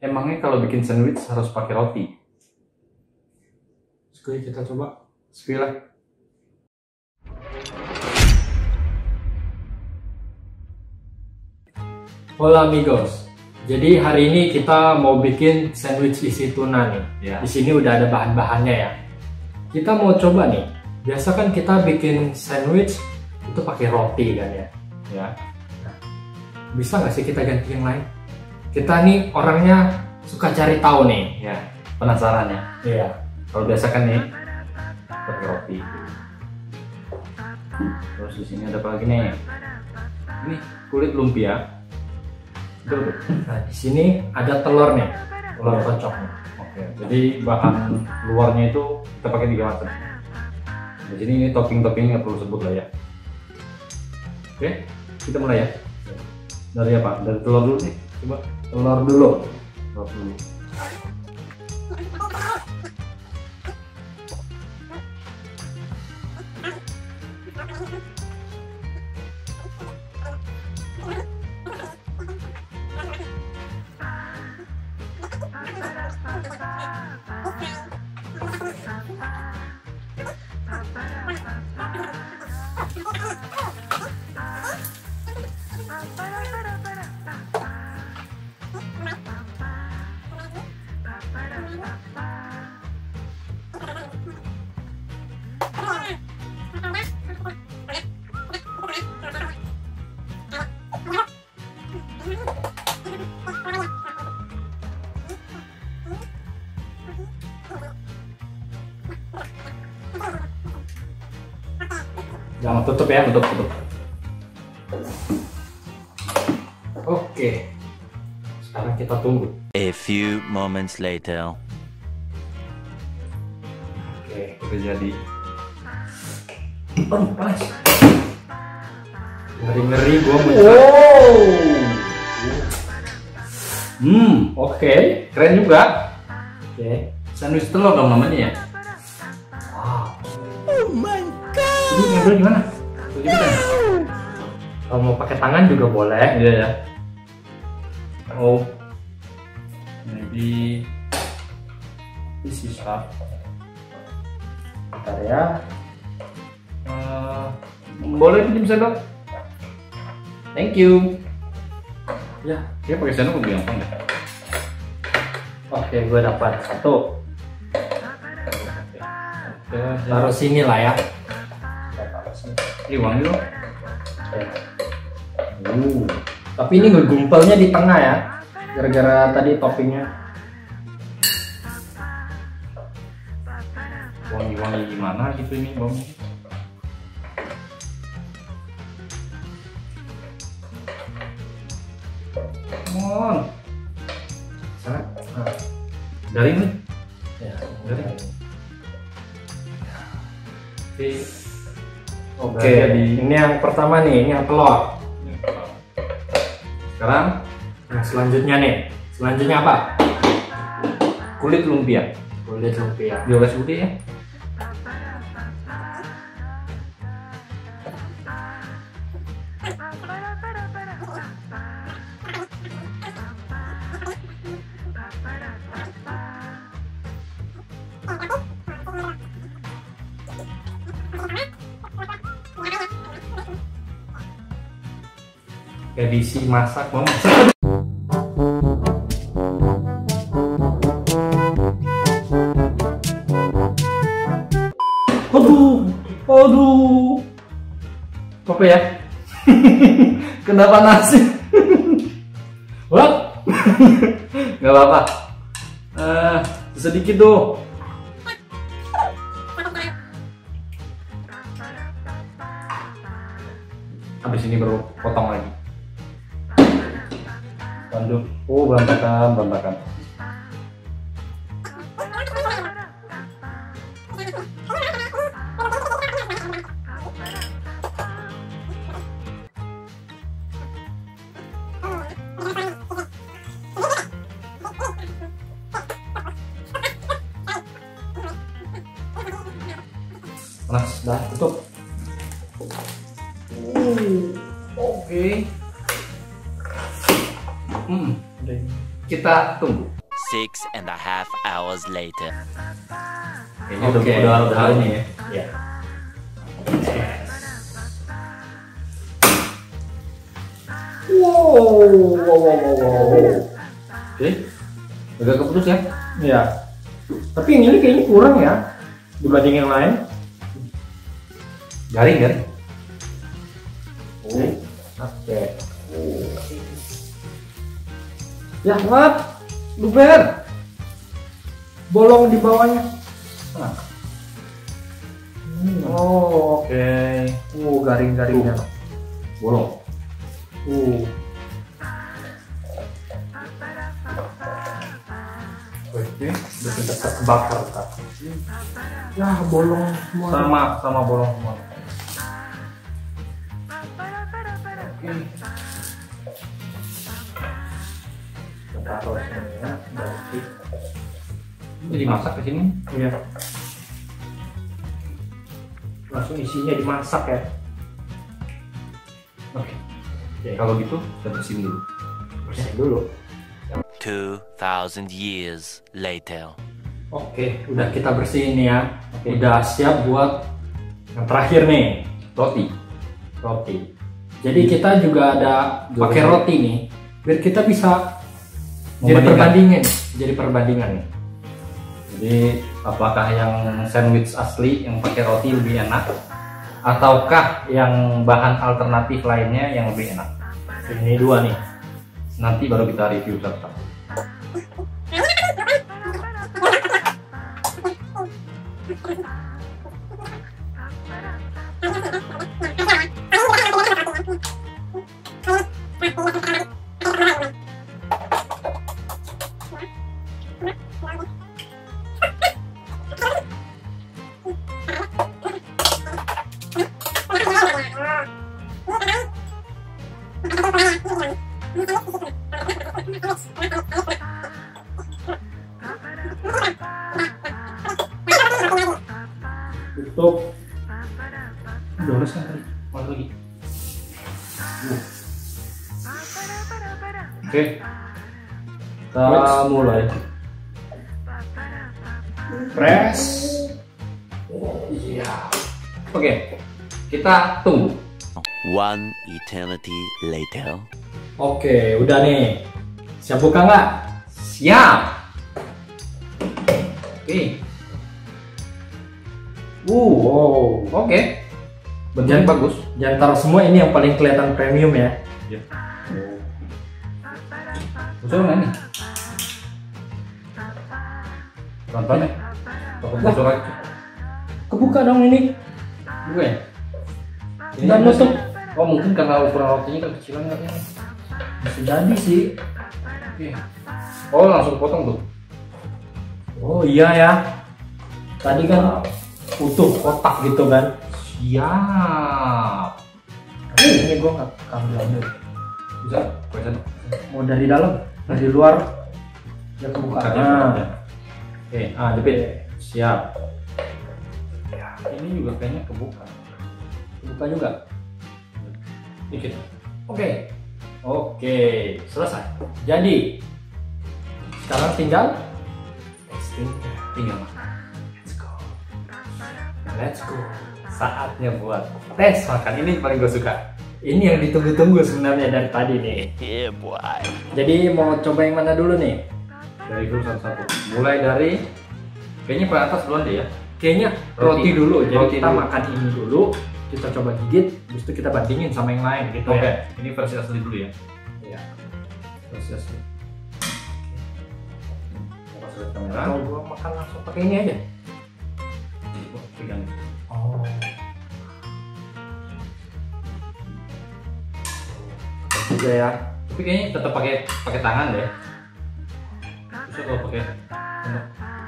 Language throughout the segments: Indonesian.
Emangnya kalau bikin sandwich harus pakai roti? Sekali kita coba. Bismillah. Hola amigos. Jadi hari ini kita mau bikin sandwich isi tuna nih. Ya. Di sini udah ada bahan-bahannya ya. Kita mau coba nih. Biasa kan kita bikin sandwich itu pakai roti kan ya. Ya. Bisa nggak sih kita ganti yang lain? Kita nih orangnya suka cari tahu nih. Ya. Penasaran ya? Iya. Kalau biasa kan nih pakai roti. Terus di sini ada apa lagi nih? Ini kulit lumpia. Betul. Nah di sini ada telur nih. Telur kocok nih. Oke. Jadi bahan luarnya itu kita pakai 3 macam. Di sini ini topping-toppingnya nggak perlu sebut lah ya. Oke, kita mulai ya. Dari apa? Dari telur dulu nih. Coba Telur dulu. telur dulu. Jangan tutup ya. Tutup. Oke. Sekarang kita tunggu. A few moments later. Oke. Udah jadi. Aduh, panas. Ngeri-ngeri gua mau. Oke, keren juga. Oke. Sandwich telur dong namanya ya. Wow. Jadi ngambil gimana? Tunjukkan. Kalau mau pakai tangan juga boleh. Iya ya. Oh, maybe this is up. Bentar ya. Boleh pinjam sendok? Thank you. Ya. Dia pakai sendok lebih gampang deh. Oke, gue dapat satu. Oke, Taruh sini lah ya. ini wangi loh. Tapi ini ngegumpalnya di tengah ya. Gara-gara tadi toppingnya. Wangi-wangi gimana gitu ini baunya. Come on. Nah, Garing nih. ya. Garing. Oke. Ini yang pertama nih, ini yang telur. Sekarang Yang selanjutnya nih. Selanjutnya apa? kulit lumpia. Kulit lumpia. Dioles putih ya. Edisi masak mau masak. Aduh. Apa ya? Kenapa nasi? What? Gak apa-apa. Sedikit tuh. Habis ini baru potong lagi. Waduh, berantakan. Panas, dah tutup. Oke. Udah. kita tunggu. 6.5 hours later. Kayaknya Oke. udah ini ya. Ya. Wow. Oke. Agak keputus ya. Ya. Tapi yang ini kayaknya kurang ya dibanding yang lain. Garing kan? Oke. Ya, what? Luber. Bolong di bawahnya. Nah. Oh, Oke. garing-garingnya. Bolong. Oke. Udah dekat kebakar kan. Ya, bolong semua. Sama bolong semua. Oke. Taruh sini ya, berarti. Ini dimasak di sini. Iya. Langsung isinya dimasak ya. Oke. Kalau gitu kita bersihin dulu. Bersihin dulu. 2,000 years later. Oke, udah kita bersihin nih ya. Oke. Udah siap buat yang terakhir nih, Roti. roti. Jadi kita juga ada pakai roti nih, biar kita bisa jadi perbandingan nih. Jadi apakah yang sandwich asli yang pakai roti lebih enak, ataukah yang bahan alternatif lainnya yang lebih enak? Ini dua nih. Nanti baru kita review satu-satu. Tutup. Udah ulas kan tadi? Masuk lagi. Oke. Kita mulai. Press. Iya. Oke. Kita tunggu. 1 eternity later. Oke, udah nih. Siap buka nggak? Siap. Oke. Wow. Oke. Bentuknya bagus. Di antara semua ini yang paling kelihatan premium ya. Iya. Bocor nggak nih? Pelan-pelan ya. Takut bocor aja. Kebuka dong ini. Gue. Dan nutup. Oh mungkin karena ukuran rotinya kan kecilan nggak ya? Bisa jadi sih. Oke. Oh langsung potong tuh. Oh iya ya. Tadi kan utuh kotak gitu kan. Siap. Ini gua nggak ambil. Bisa? Bisa. Mau dari dalam, dari luar. Ya kebuka. Nah. Oke. Jepit. Siap. Ya, ini juga kayaknya kebuka. Kebuka juga. Dikit. Oke. Oke, selesai. Jadi sekarang tinggal testing. Tinggal makan. Let's go. Let's go. Saatnya buat tes makan. Ini paling gue suka. Ini yang ditunggu-tunggu sebenarnya dari tadi nih. Yeah, boy. Jadi mau coba yang mana dulu nih? Dari dulu satu-satu. Mulai dari kayaknya paling atas duluan deh ya. Kayaknya Roti. roti dulu. Jadi Roti kita dulu. makan ini dulu, kita coba gigit, habis itu kita bandingin sama yang lain gitu Oke. ya. Ini versi asli dulu ya. Iya. Versi asli. Pas lihat kamera. Kalau gua makan langsung pakai ini aja. Oh, pegang. Oh. Juga ya. Tapi kayaknya tetap pakai tangan deh. Bisa kalau pakai sendok.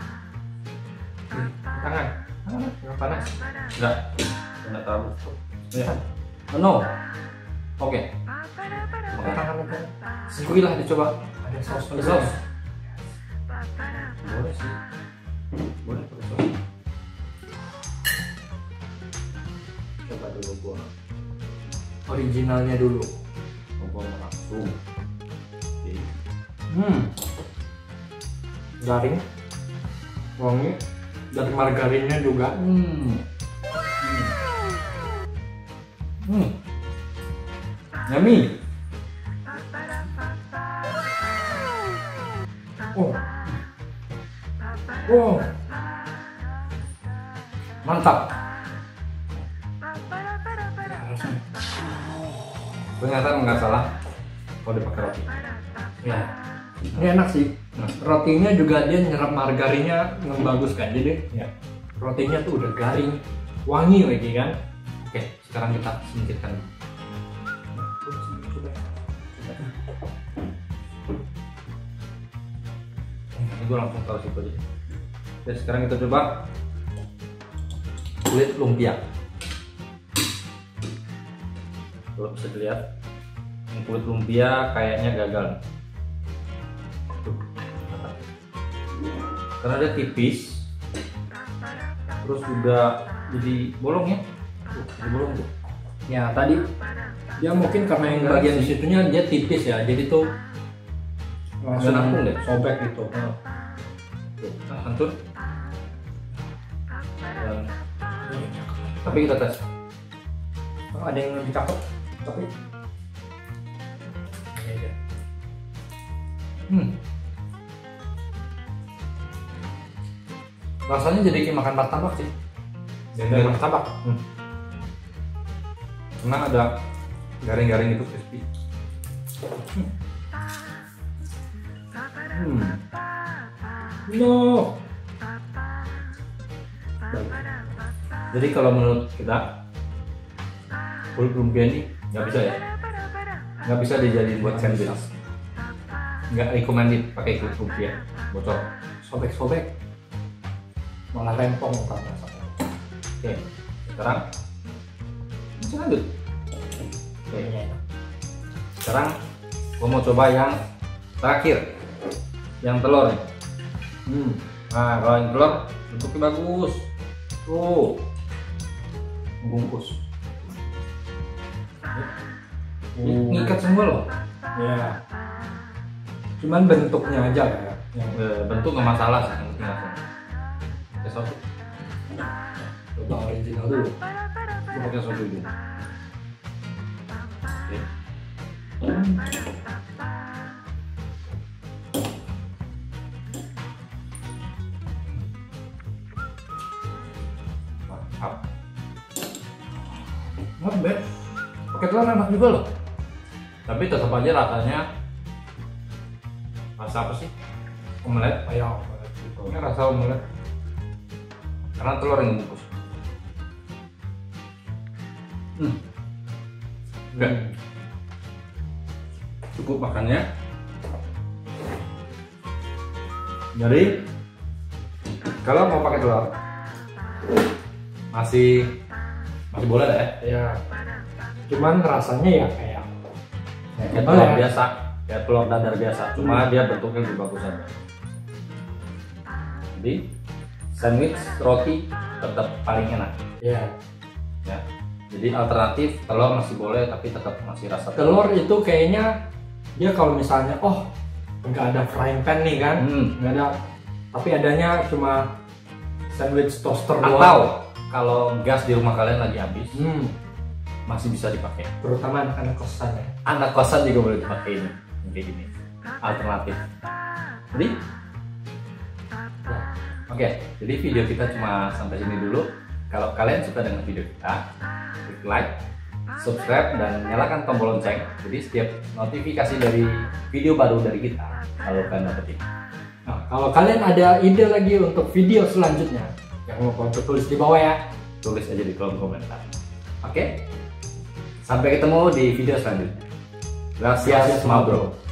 Tangan. Nggak panas. Enggak. Enggak terlalu. Ya. Oh, no. Oke. Pakai tangan aja. Sekuil lah dicoba. Ada saus. Ada saus. Boleh sih. Boleh pakai saus. Coba dulu gua. Originalnya dulu. Coba langsung. Oke. garing, wangi, dari margarinnya juga. Yummy. Oh, Mantap. Ternyata nggak salah kalau dipakai roti. ya, ini enak sih. Rotinya juga dia nyerap margarinnya bagus kan, jadi Ya. rotinya tuh udah garing, wangi lagi kan. Oke, sekarang kita singkirkan. Ini gue langsung taruh situ aja. Oke, sekarang kita coba kulit lumpia. Kalau bisa dilihat, yang kulit lumpia kayaknya gagal. Tuh, karena dia tipis, terus juga jadi bolong ya. Jadi bolong tuh. Ya tadi dia mungkin karena yang bagian di situnya dia tipis ya, jadi tuh langsung Langsung deh. sobek gitu. Tuh, nah, hancur. Dan, tapi kita tes. Oh, ada yang lebih cakep, tapi Rasanya jadi kayak makan martabak sih. dari martabak. Karena ada garing-garing itu crispy. No. Jadi kalau menurut kita kulit lumpia ini nggak bisa ya, nggak bisa dijadiin buat sandwich. Nggak recommended pakai kulit lumpia, bocor. Sobek-sobek malah rempong ntar. Oke, sekarang bisa lanjut. Oke, sekarang gua mau coba yang terakhir, yang telur nih. Nah, kalau yang telur bentuknya bagus, tuh bungkus. Ngikat semua loh. Ya. Cuman bentuknya aja ya. Bentuk nggak masalah sih, yang penting langsung. Oke, saus. Coba original dulu. Gue pakai saus dulu. Oke. Mantap. Not bad. Pakai telur enak juga loh. Tapi tetap aja rasanya rasa apa sih? Omelet. Ayam. Ini rasa omelet. Karena telur yang bungkus. Enggak. Cukup makannya. Jadi kalau mau pakai telur masih boleh lah ya. Ya. Cuman rasanya ya kayak Kayak telur biasa, kayak telur dadar biasa. Cuma dia bentuknya lebih bagus aja. Jadi sandwich roti tetap paling enak. ya. Ya. Jadi alternatif telur masih boleh tapi tetap masih rasa Telur itu kayaknya dia kalau misalnya nggak ada frying pan nih kan, nggak ada, tapi adanya cuma sandwich toaster Atau doang. kalau gas di rumah kalian lagi habis, masih bisa dipakai. Terutama anak-anak kosan ya. Anak kosan juga boleh dipakai ini, yang kayak gini. Alternatif. Jadi, oke. Jadi video kita cuma sampai sini dulu. Kalau kalian suka dengan video kita, klik like, subscribe, dan nyalakan tombol lonceng. Jadi setiap notifikasi dari video baru dari kita, kalau kalian dapetin. Nah, kalau kalian ada ide lagi untuk video selanjutnya, jangan lupa untuk tulis di bawah ya. Tulis aja di kolom komentar. Oke? Sampai ketemu di video selanjutnya. Gracias, ma bro.